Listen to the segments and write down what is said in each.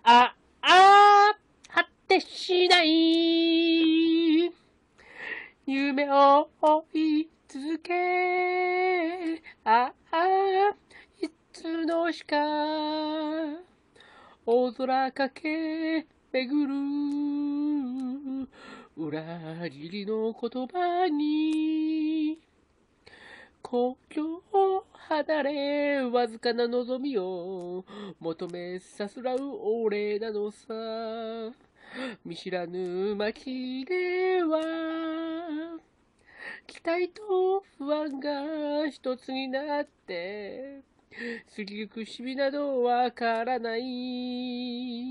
果てしない夢を追い続け、いつの日か大空かけ巡る裏切りの言葉に故郷を離れわずかな望みを求めさすらう俺なのさ。見知らぬ街では期待と不安が一つになって過ぎゆく日々などわからない。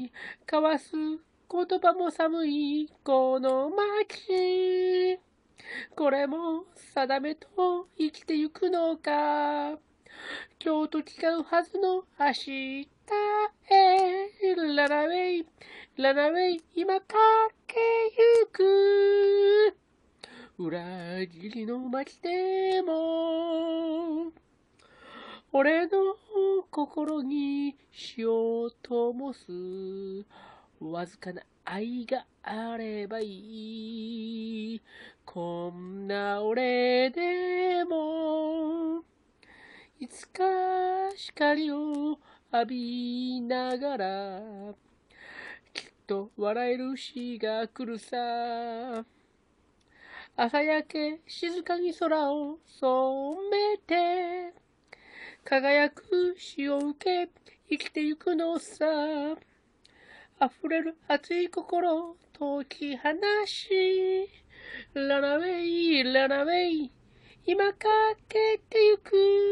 交わす言葉も寒いこの街。これも定めと生きてゆくのか。今日と違うはずの明日へ。ララウェイ、ララウェイ、今駆けゆく。裏切りの街でも俺の心に火を灯すわずかな愛があればいい。こんな俺でもいつか光を浴びながらきっと笑える日が来るさ。朝焼け静かに空を染めて輝く日を受け生きてゆくのさ。溢れる熱い心解き放しランナウェイランナウェイ今駆けてゆく。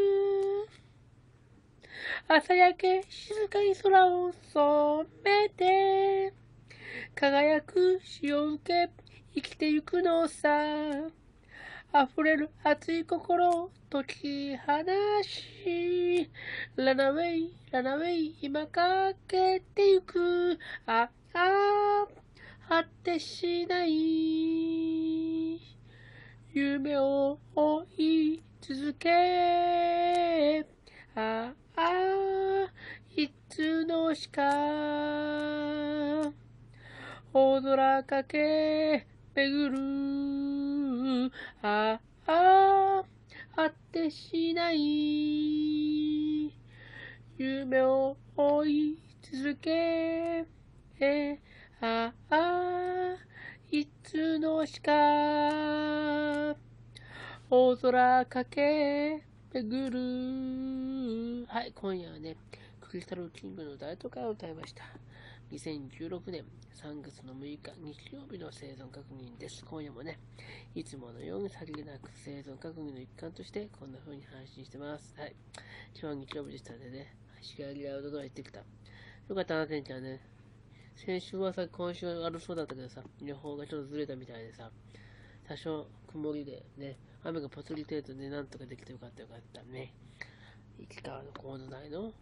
朝焼け静かに空を染めて輝く日を受け生きてゆくのさ。溢れる熱い心解き放しランナウェイランナウェイ今駆けてゆく。果てしない夢を追い続け。いつの日か大空かけ巡る。果てしない夢を追い続け。いつの日か大空かけ巡る。はい、今夜はね、クリスタルキングの大都会を歌いました。2016年3月の6日日曜日の生存確認です。今夜もね、いつものようにさりげなく生存確認の一環としてこんな風に配信してます。はい。今日は日曜日でしたんでね、日帰りアウトドア行ってきた。よかったな、てんちゃんね。先週はさ、今週悪そうだったけどさ、予報がちょっとずれたみたいでさ、多少曇りでね、雨がぽつり程度でなんとかできてよかったよかったね。市川のコード内の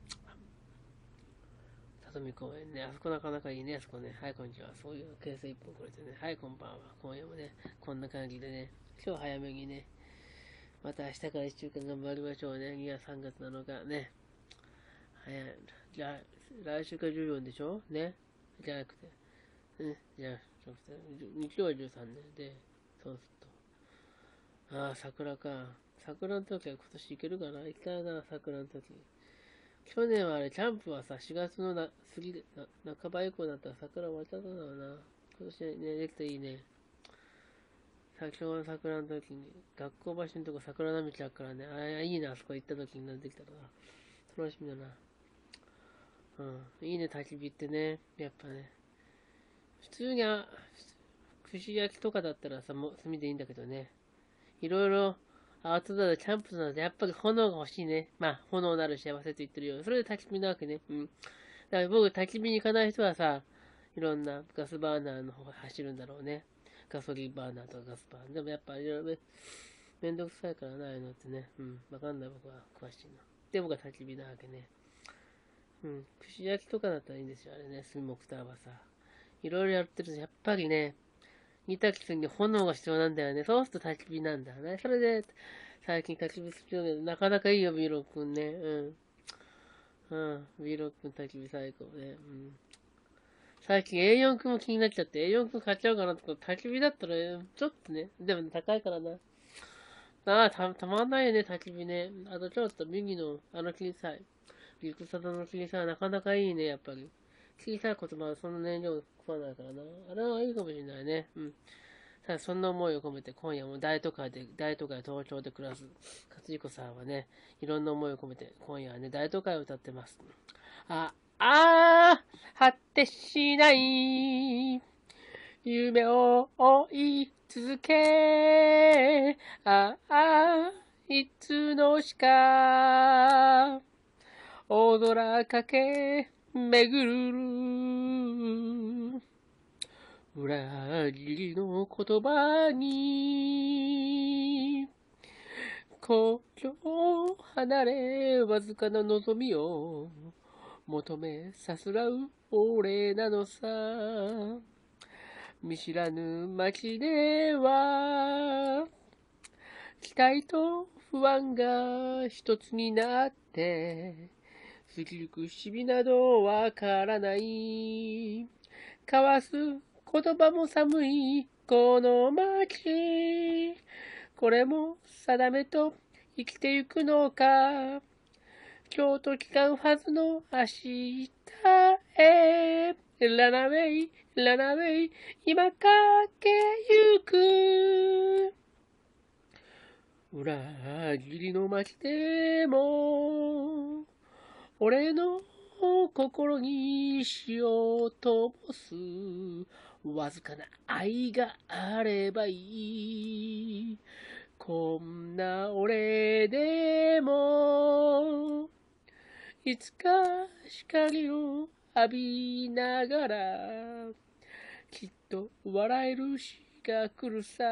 里見公園ね、あそこなかなかいいね、あそこね。はい、こんにちは。そういう形成一本これてね。はい、こんばんは。今夜もね、こんな感じでね、今日早めにね、また明日から1週間頑張りましょうね。2月3月7日ね。早い。じゃあ、来週から14でしょね。じゃなくて。ね。じゃあ、日曜は13年で、そうすると。桜か。桜の時は今年行けるかな。行きたいな、桜の時。去年はあれ、キャンプはさ、4月の過ぎで半ば以降だったら桜終わっちゃったんだろうな。今年ね、できたらいいね。今日の桜の時に、学校橋のとこ桜並木あるからね、いいな、あそこ行った時になってきたら。楽しみだな。いいね、焚き火ってね。やっぱね。普通に串焼きとかだったらさ、もう炭でいいんだけどね。いろいろ、アウトドアでキャンプなので、やっぱり炎が欲しいね。まあ、炎なる幸せと言ってるよ。それで焚き火なわけね。うん。だから僕、焚き火に行かない人はさ、いろんなガスバーナーの方が走るんだろうね。ガソリンバーナーとかガスバーナー。でもやっぱいろいろめんどくさいからな、ああいうのってね。うん。わかんない僕は詳しいの。で、僕は焚き火なわけね。うん。串焼きとかだったらいいんですよ、あれね。炭木ターはさ。いろいろやってると、やっぱりね、煮炊きするに炎が必要なんだよね。そうすると焚き火なんだよね。それで、最近焚き火するけど、なかなかいいよ、ビーロックンね。うん。ビーロックン焚き火最高ね。うん。 最近 A4 くんも気になっちゃって、A4 くん買っちゃおうかなとか、焚き火だったら、ちょっとね、でも高いからな。たまんないよね、焚き火ね。あとちょっと右のあの小さい。ビッグサタの小さいなかなかいいね、やっぱり。小さい言葉はその燃料食わないからな。あれはいいかもしれないね。うん。さあ、そんな思いを込めて、今夜も大都会東京で暮らす勝彦さんはね、いろんな思いを込めて、今夜はね、大都会を歌ってます。果てしない夢を追い続け、いつの日か、大空かけ巡る、裏切りの言葉に、故郷離れわずかな望みを求めさすらう俺なのさ。見知らぬ街では期待と不安が一つになって過ぎゆく日々などわからない。交わす言葉も寒いこの街、これも定めと生きてゆくのか。京都帰還はずの明日へ。ランナウェイ、ランナウェイ、今駆けゆく。裏切りの街でも、俺の心に火を灯す。わずかな愛があればいい。こんな俺でも、いつか光を浴びながら、きっと笑える日が来るさ。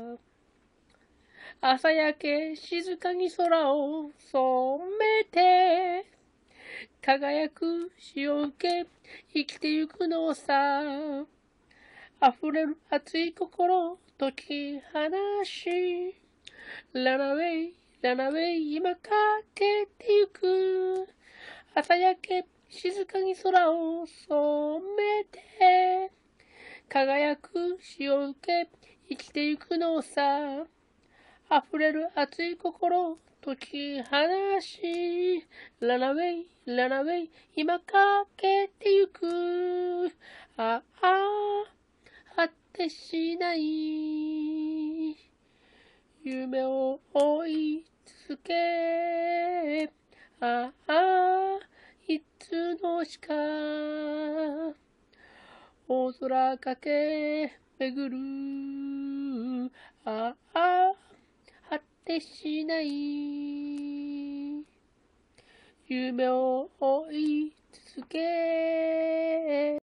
朝焼け静かに空を染めて、輝く日を受け生きてゆくのさ。溢れる熱い心解き放し、ランナウェイ、ランナウェイ、今駆けてゆく。朝焼け静かに空を染めて、輝く日を受け生きてゆくのさ。溢れる熱い心解き放し、ランナウェイ、ランナウェイ、今駆けてゆく。果てしない夢を追い続け、いつの日か、大空かけ巡る。果てしない夢を追い続け